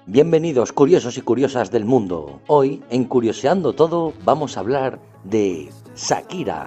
Bienvenidos curiosos y curiosas del mundo. Hoy, en Curioseando Todo, vamos a hablar de Shakira.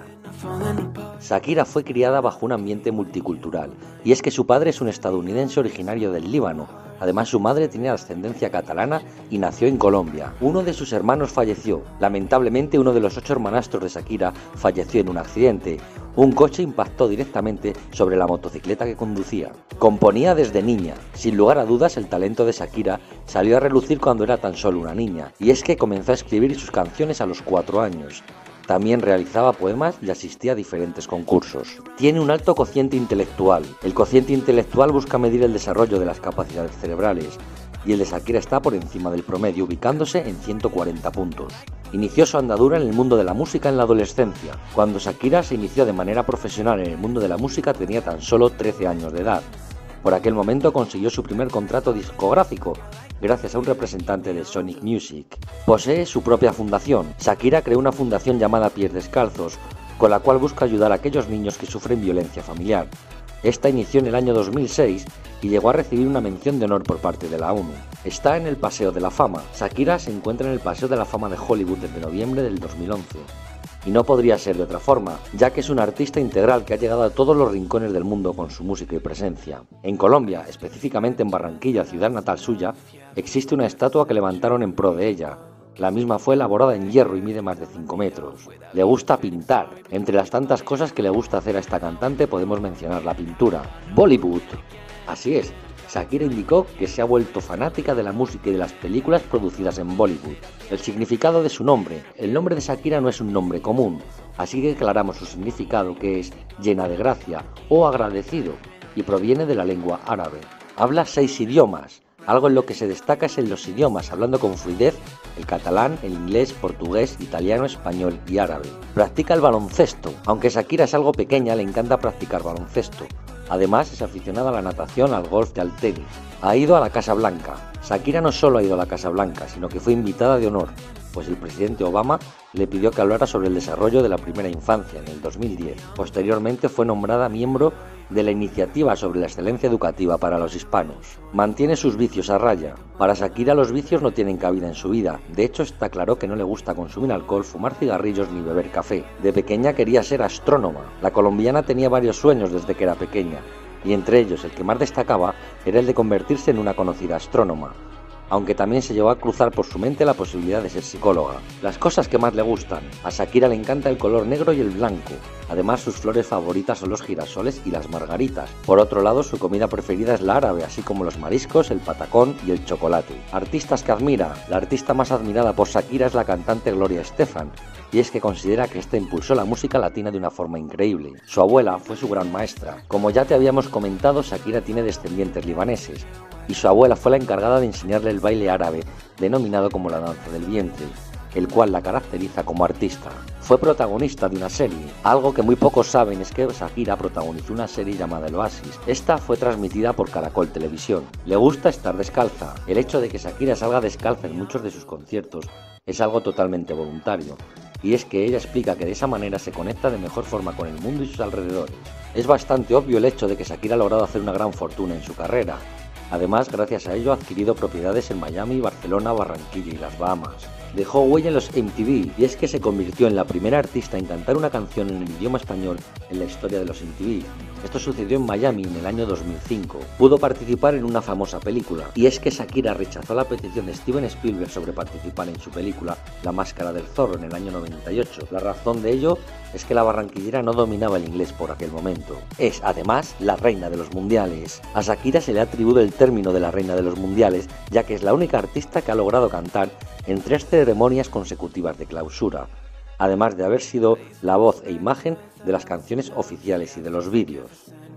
Shakira fue criada bajo un ambiente multicultural, y es que su padre es un estadounidense originario del Líbano. Además, su madre tenía ascendencia catalana y nació en Colombia. Uno de sus hermanos falleció. Lamentablemente, uno de los 8 hermanastros de Shakira falleció en un accidente. Un coche impactó directamente sobre la motocicleta que conducía. Componía desde niña. Sin lugar a dudas, el talento de Shakira salió a relucir cuando era tan solo una niña, y es que comenzó a escribir sus canciones a los 4 años. También realizaba poemas y asistía a diferentes concursos. Tiene un alto cociente intelectual. El cociente intelectual busca medir el desarrollo de las capacidades cerebrales, y el de Shakira está por encima del promedio, ubicándose en 140 puntos. Inició su andadura en el mundo de la música en la adolescencia. Cuando Shakira se inició de manera profesional en el mundo de la música tenía tan solo 13 años de edad. Por aquel momento consiguió su primer contrato discográfico, gracias a un representante de Sony Music. Posee su propia fundación. Shakira creó una fundación llamada Pies Descalzos, con la cual busca ayudar a aquellos niños que sufren violencia familiar. Esta inició en el año 2006 y llegó a recibir una mención de honor por parte de la ONU. Está en el Paseo de la Fama. Shakira se encuentra en el Paseo de la Fama de Hollywood desde noviembre del 2011. Y no podría ser de otra forma, ya que es un artista integral que ha llegado a todos los rincones del mundo con su música y presencia. En Colombia, específicamente en Barranquilla, ciudad natal suya, existe una estatua que levantaron en pro de ella. La misma fue elaborada en hierro y mide más de 5 metros. Le gusta pintar. Entre las tantas cosas que le gusta hacer a esta cantante podemos mencionar la pintura. Bollywood. Así es. Shakira indicó que se ha vuelto fanática de la música y de las películas producidas en Bollywood. El significado de su nombre. El nombre de Shakira no es un nombre común, así que aclaramos su significado, que es llena de gracia o agradecido, y proviene de la lengua árabe. Habla 6 idiomas. Algo en lo que se destaca es en los idiomas, hablando con fluidez el catalán, el inglés, portugués, italiano, español y árabe. Practica el baloncesto. Aunque Shakira es algo pequeña, le encanta practicar baloncesto. Además, es aficionada a la natación, al golf y al tenis. Ha ido a la Casa Blanca. Shakira no solo ha ido a la Casa Blanca, sino que fue invitada de honor, pues el presidente Obama le pidió que hablara sobre el desarrollo de la primera infancia en el 2010. Posteriormente fue nombrada miembro de la Iniciativa sobre la Excelencia Educativa para los Hispanos. Mantiene sus vicios a raya. Para Shakira los vicios no tienen cabida en su vida. De hecho, está claro que no le gusta consumir alcohol, fumar cigarrillos ni beber café. De pequeña quería ser astrónoma. La colombiana tenía varios sueños desde que era pequeña, y entre ellos el que más destacaba era el de convertirse en una conocida astrónoma, aunque también se llevó a cruzar por su mente la posibilidad de ser psicóloga. Las cosas que más le gustan. A Shakira le encanta el color negro y el blanco. Además, sus flores favoritas son los girasoles y las margaritas. Por otro lado, su comida preferida es la árabe, así como los mariscos, el patacón y el chocolate. Artistas que admira. La artista más admirada por Shakira es la cantante Gloria Estefan, y es que considera que esta impulsó la música latina de una forma increíble. Su abuela fue su gran maestra. Como ya te habíamos comentado, Shakira tiene descendientes libaneses, y su abuela fue la encargada de enseñarle el baile árabe, denominado como la danza del vientre, el cual la caracteriza como artista. Fue protagonista de una serie. Algo que muy pocos saben es que Shakira protagonizó una serie llamada El Oasis. Esta fue transmitida por Caracol Televisión. Le gusta estar descalza. El hecho de que Shakira salga descalza en muchos de sus conciertos es algo totalmente voluntario, y es que ella explica que de esa manera se conecta de mejor forma con el mundo y sus alrededores. Es bastante obvio el hecho de que Shakira ha logrado hacer una gran fortuna en su carrera. Además, gracias a ello ha adquirido propiedades en Miami, Barcelona, Barranquilla y las Bahamas. Dejó huella en los MTV, y es que se convirtió en la primera artista en cantar una canción en el idioma español en la historia de los MTV. Esto sucedió en Miami en el año 2005. Pudo participar en una famosa película, y es que Shakira rechazó la petición de Steven Spielberg sobre participar en su película La Máscara del Zorro en el año 98. La razón de ello es que la barranquillera no dominaba el inglés por aquel momento. Es, además, la reina de los mundiales. A Shakira se le atribuye el término de la reina de los mundiales, ya que es la única artista que ha logrado cantar en 3 ceremonias consecutivas de clausura, además de haber sido la voz e imagen de las canciones oficiales y de los vídeos.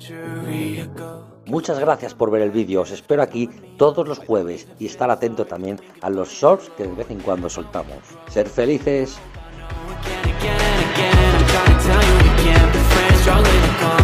Muchas gracias por ver el vídeo, os espero aquí todos los jueves y estar atento también a los shorts que de vez en cuando soltamos. ¡Ser felices!